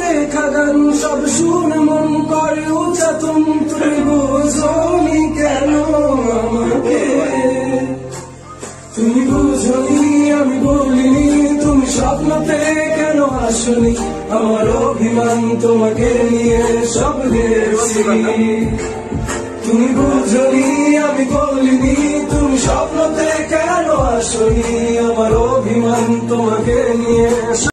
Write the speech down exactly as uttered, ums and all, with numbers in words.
লেখা গান সব শুনে মন করে উচাতুন, তুমি বুঝোনি কেন আমাকে, তুমি বুঝোনি আমি বলিনি, তুমি স্বপ্নতে কেন আসনি, আমার অভিমান তোমাকে নিয়ে সব হেরেছি। তুমি বুঝোনি আমি বলিনি, তুমি স্বপ্নতে কেন আসনি, আমার অভিমান তোমাকে নিয়ে